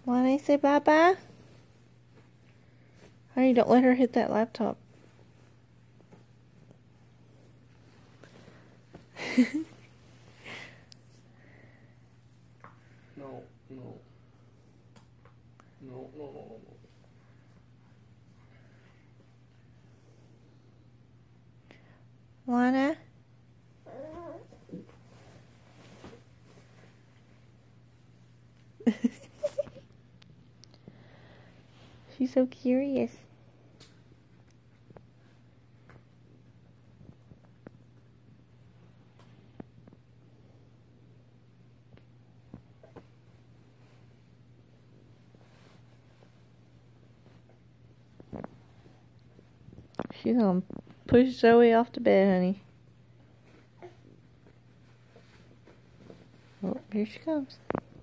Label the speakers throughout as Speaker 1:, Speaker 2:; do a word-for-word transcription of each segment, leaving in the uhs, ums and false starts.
Speaker 1: Wanna say bye-bye? Honey, don't let her hit that laptop.
Speaker 2: No, no. No, no, no, no, no.
Speaker 1: Wanna? She's so curious. She's gonna push Zoe off to bed, honey. Oh, here she comes.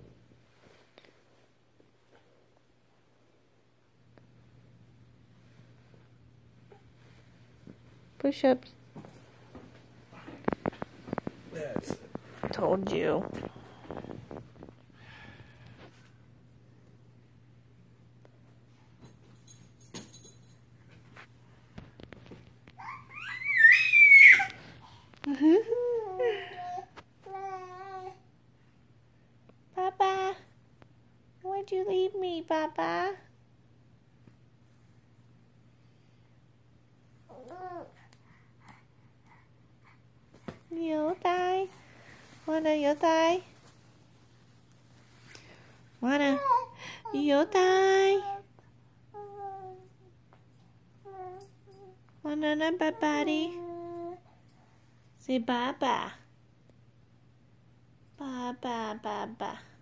Speaker 1: Push-ups.
Speaker 2: That's it.
Speaker 1: Told you. Papa, why'd you leave me, Papa? Yếu tay. Wanna yếu tay? Wanna yếu tay? Wanna not bye buddy? Say bye bye. Bye bye bye bye.